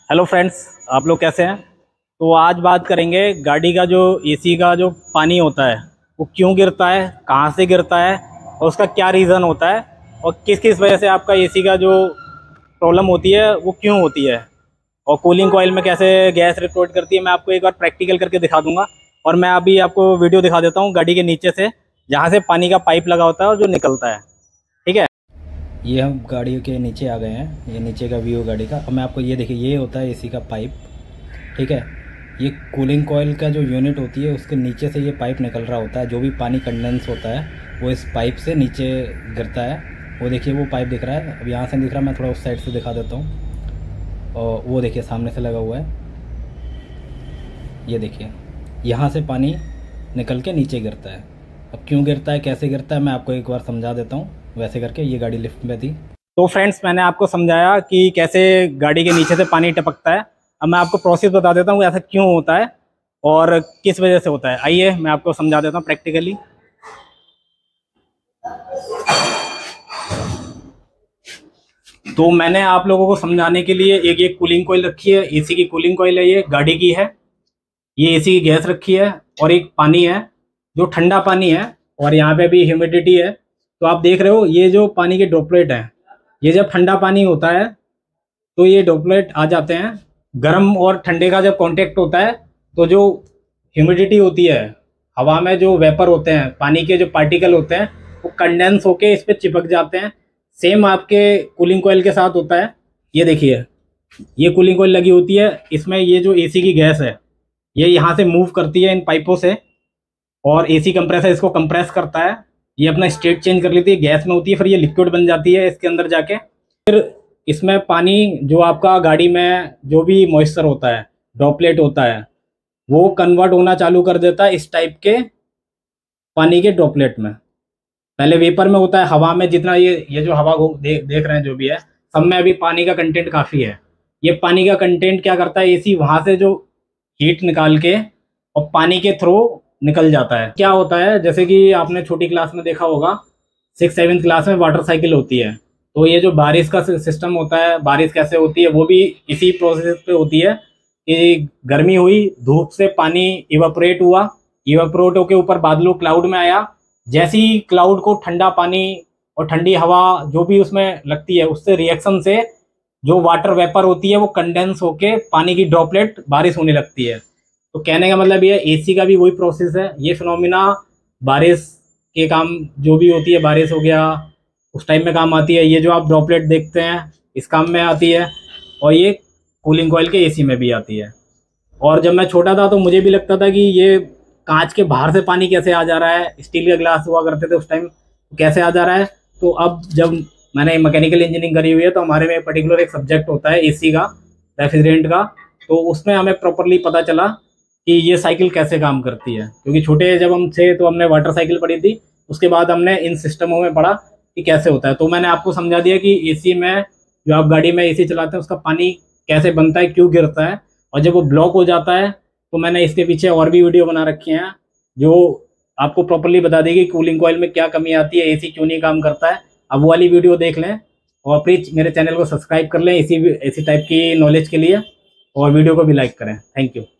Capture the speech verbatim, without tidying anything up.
Hello friends, आप लोग कैसे हैं। तो आज बात करेंगे गाड़ी का जो एसी का जो पानी होता है वो क्यों गिरता है, कहाँ से गिरता है और उसका क्या रीज़न होता है और किस किस वजह से आपका एसी का जो प्रॉब्लम होती है वो क्यों होती है और कूलिंग कॉइल में कैसे गैस रिपोर्ट करती है। मैं आपको एक बार प्रैक्टिकल करके दिखा दूंगा। और मैं अभी आपको वीडियो दिखा देता हूँ गाड़ी के नीचे से, जहाँ से पानी का पाइप लगा होता है और जो निकलता है। ठीक है, ये हम गाड़ी के नीचे आ गए हैं। ये नीचे का व्यू गाड़ी का। अब मैं आपको ये देखिए, ये होता है एसी का पाइप। ठीक है, ये कूलिंग कॉइल का जो यूनिट होती है उसके नीचे से ये पाइप निकल रहा होता है। जो भी पानी कंडेंस होता है वो इस पाइप से नीचे गिरता है। वो देखिए, वो पाइप दिख रहा है, अब यहाँ से दिख रहा है, मैं थोड़ा उस साइड से दिखा देता हूँ। और वो देखिए सामने से लगा हुआ है, ये देखिए, यहाँ से पानी निकल के नीचे गिरता है। अब क्यों गिरता है, कैसे गिरता है, मैं आपको एक बार समझा देता हूँ। वैसे करके ये गाड़ी लिफ्ट में थी। तो फ्रेंड्स, मैंने आपको समझाया कि कैसे गाड़ी के नीचे से पानी टपकता है। अब मैं आपको प्रोसेस बता देता हूँ ऐसा क्यों होता है और किस वजह से होता है। आइए मैं आपको समझा देता हूँ प्रैक्टिकली। तो मैंने आप लोगों को समझाने के लिए एक एक कूलिंग कॉइल रखी है। एसी की कूलिंग कॉइल है, ये गाड़ी की है। ये एसी की गैस रखी है और एक पानी है जो ठंडा पानी है, और यहाँ पे भी ह्यूमिडिटी है। तो आप देख रहे हो ये जो पानी के ड्रॉपलेट हैं, ये जब ठंडा पानी होता है तो ये ड्रॉपलेट आ जाते हैं। गर्म और ठंडे का जब कांटेक्ट होता है तो जो ह्यूमिडिटी होती है, हवा में जो वेपर होते हैं, पानी के जो पार्टिकल होते हैं, वो कंडेंस होके इस पर चिपक जाते हैं। सेम आपके कूलिंग कॉइल के साथ होता है। ये देखिए, ये कूलिंग कॉइल लगी होती है, इसमें ये जो एसी की गैस है ये यहाँ से मूव करती है इन पाइपों से, और एसी कंप्रेसर इसको कंप्रेस करता है। ये अपना स्टेट चेंज कर लेती है, गैस में होती है, फिर ये लिक्विड बन जाती है इसके अंदर जाके। फिर इसमें पानी जो आपका गाड़ी में जो भी मॉइस्चर होता है, ड्रॉपलेट होता है, वो कन्वर्ट होना चालू कर देता है इस टाइप के पानी के ड्रॉपलेट में। पहले वेपर में होता है, हवा में जितना ये ये जो हवा दे, देख रहे हैं जो भी है, सब में अभी पानी का कंटेंट काफ़ी है। ये पानी का कंटेंट क्या करता है, एसी वहाँ से जो हीट निकाल के और पानी के थ्रू निकल जाता है। क्या होता है, जैसे कि आपने छोटी क्लास में देखा होगा, सिक्स सेवन्थ क्लास में वाटर साइकिल होती है। तो ये जो बारिश का सिस्टम होता है, बारिश कैसे होती है, वो भी इसी प्रोसेस पे होती है कि गर्मी हुई, धूप से पानी इवापोरेट हुआ, इवापोरेट होके ऊपर बादलों क्लाउड में आया। जैसे ही क्लाउड को ठंडा पानी और ठंडी हवा जो भी उसमें लगती है, उससे रिएक्शन से जो वाटर वेपर होती है वो कंडेंस होके पानी की ड्रॉपलेट बारिश होने लगती है। तो कहने का मतलब ये, एसी का भी वही प्रोसेस है। ये फिनोमिना बारिश के काम जो भी होती है, बारिश हो गया उस टाइम में काम आती है। ये जो आप ड्रॉपलेट देखते हैं इस काम में आती है, और ये कूलिंग कॉइल के एसी में भी आती है। और जब मैं छोटा था तो मुझे भी लगता था कि ये कांच के बाहर से पानी कैसे आ जा रहा है, स्टील के ग्लास हुआ करते थे उस टाइम, कैसे आ जा रहा है। तो अब जब मैंने मैकेनिकल इंजीनियरिंग करी हुई है तो हमारे में पर्टिकुलर एक सब्जेक्ट होता है एसी का, रेफ्रिजरेंट का, तो उसमें हमें प्रॉपरली पता चला कि ये साइकिल कैसे काम करती है। क्योंकि छोटे जब हम थे तो हमने वाटर साइकिल पढ़ी थी, उसके बाद हमने इन सिस्टमों में पढ़ा कि कैसे होता है। तो मैंने आपको समझा दिया कि एसी में, जो आप गाड़ी में एसी चलाते हैं, उसका पानी कैसे बनता है, क्यों गिरता है, और जब वो ब्लॉक हो जाता है तो मैंने इसके पीछे और भी वीडियो बना रखी हैं जो आपको प्रॉपरली बता देगी कूलिंग कॉइल में क्या कमी आती है, एसी क्यों नहीं काम करता है। अब वो वाली वीडियो देख लें और प्लीज़ मेरे चैनल को सब्सक्राइब कर लें इसी इसी टाइप की नॉलेज के लिए, और वीडियो को भी लाइक करें। Thank you.